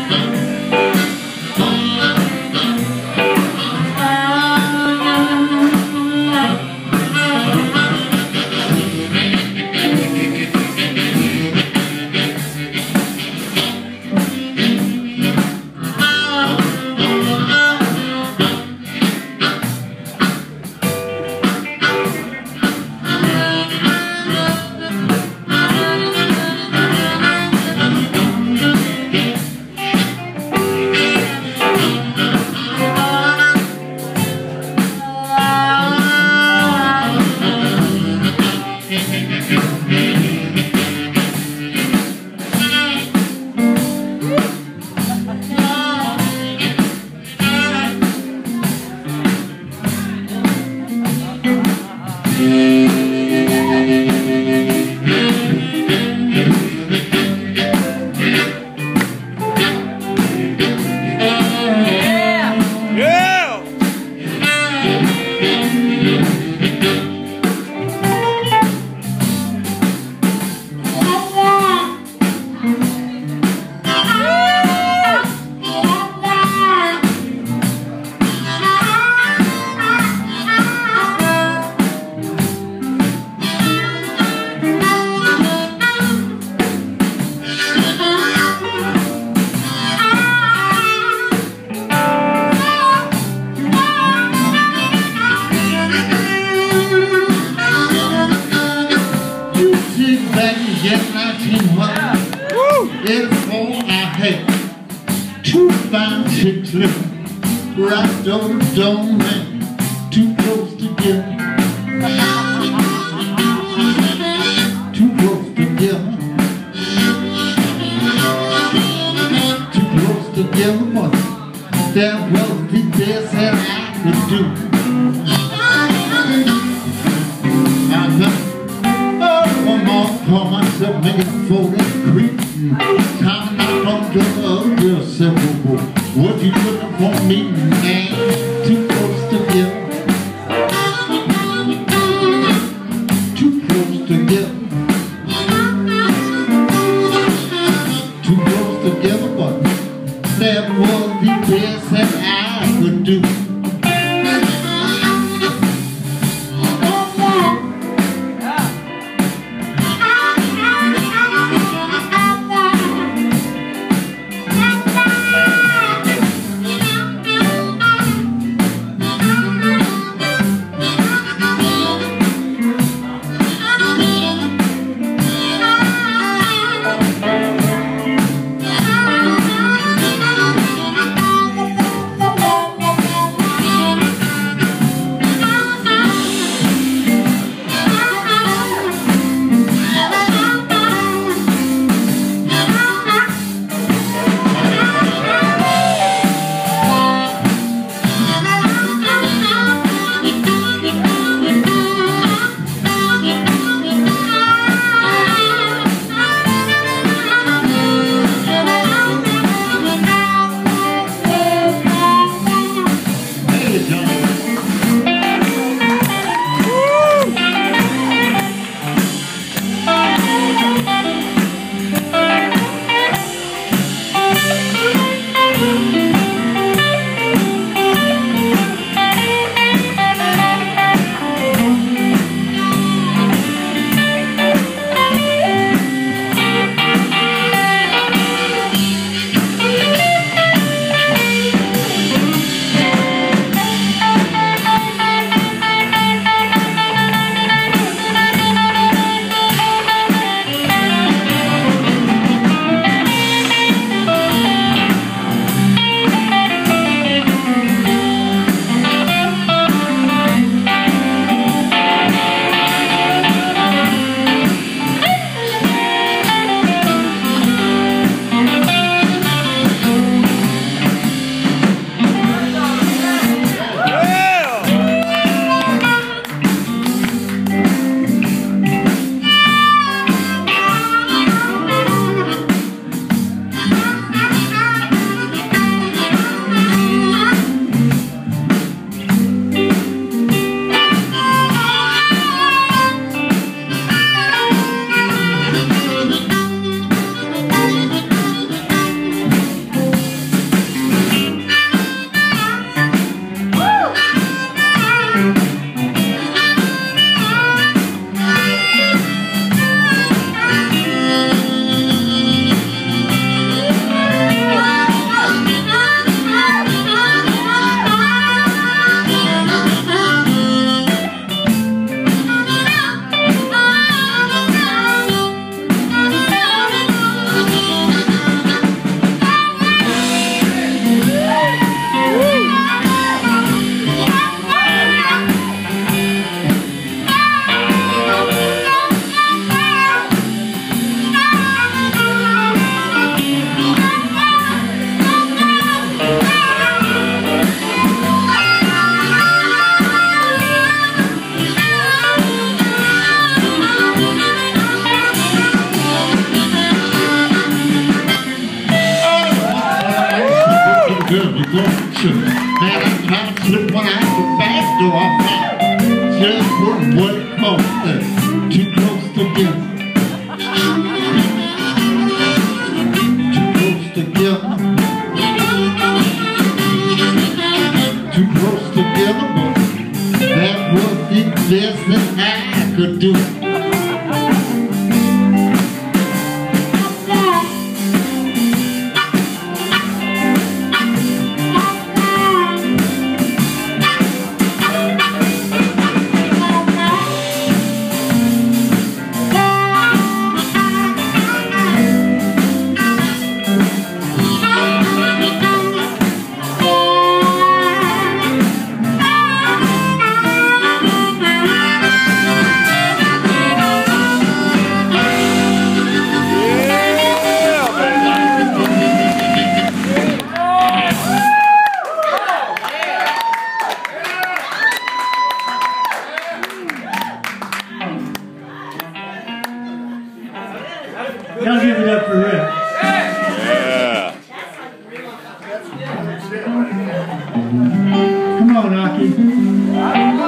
Two fine chicks living right door to door, man, too close together. Too close together. Too close together, but there was the best that I could do. One more call myself, make it for that creep. Time not from the other several. What you looking for me, man? Too close together. Too close together. Too close together, but that was the best that I could do. picture. Man, I tried to slip one out the back door. I found just wouldn't work on too close together. Too close together. Too close together, but that was the best that I could do. Y'all give it up for Rick. Yeah. Come on, Aki.